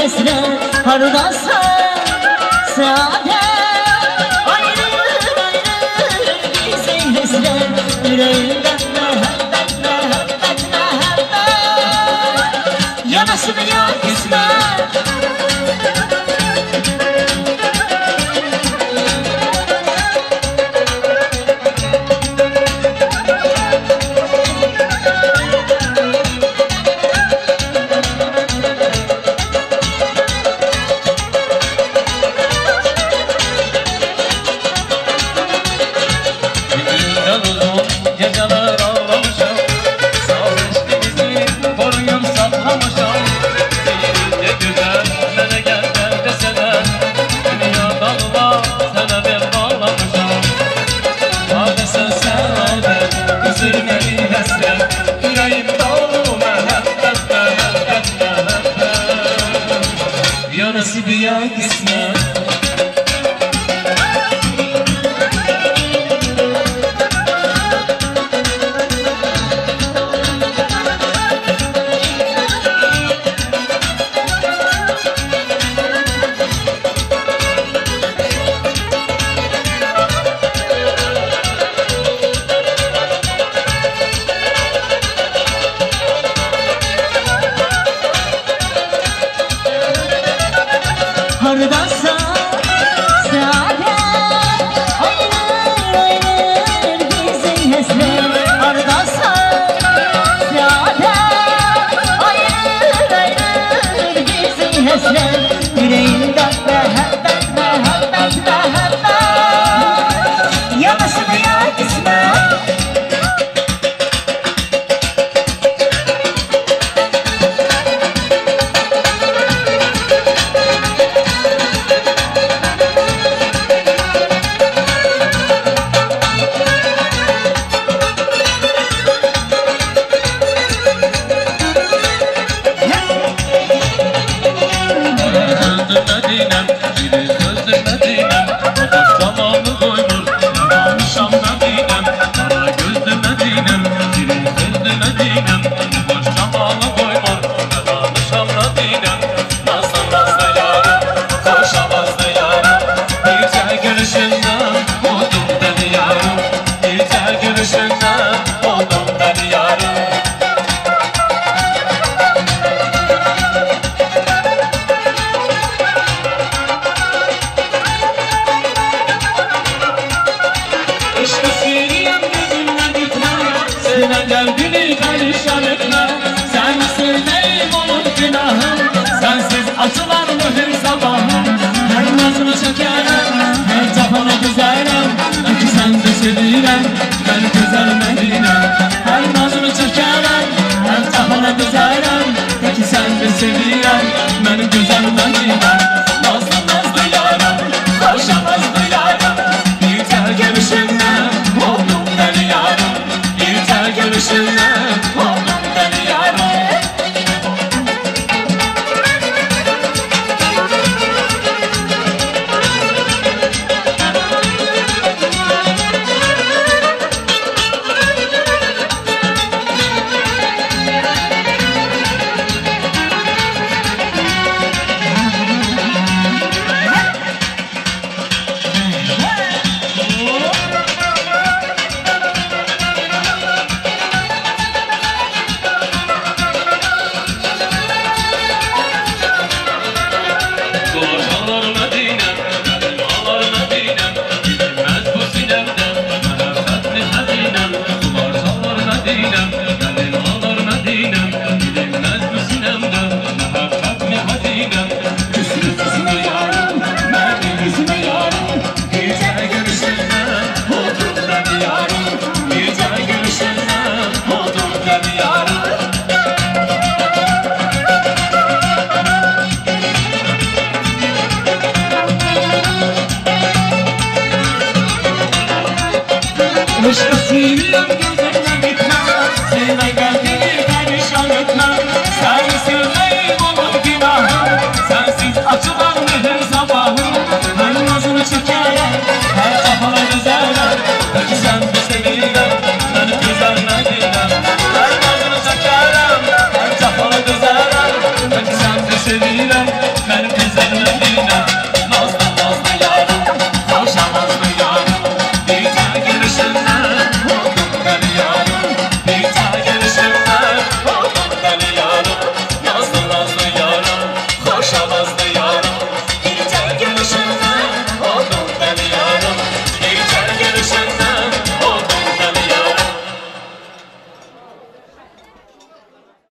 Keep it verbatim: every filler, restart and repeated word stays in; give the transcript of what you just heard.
hasret hardasa sade ayrı ayrı bizi hasret yüreğimde mehabbet mehabbet mehabbet yanasın ya kısmet. Yarası bir ya kısmet. Hardasa sade ayrı ayrı bizi hasret hardasa sade ayrı ayrı bizi hasret yüreğimde mehabbet mehabbet mehabbet yanasın ya kısmet. Medinem, biri sözlü Medinem, boş zamanı koymur, yanmışam Medinem, kara gözlü Medinem, biri sözlü Medinem, boş zamanı koymur, yanmışam Medinem, nasıl nasıl yarım, koşamazdı yarım, birce gülüşünden oldum beni yarım, birce gülüşünden oldum beni yarım. Derdini perişan etme, sensin ey onun günahım, sensiz açılar mühür sabahım. Her nazını çekerem, her cafanı güzelim, belki sen de sevirem, ben güzel Medinem. Her nazını çekerem, her cafanı güzelim, belki sen de sevirem, ben güzel Medinem. Nazlı nazlı yarım, koşamazdı yarım, bir tel gelişinden oldum deli yarım. Görüşünle oldum beni yarım. Müşkasıyla gözlerine gitme, sevme geldiğini perişan etme, sensin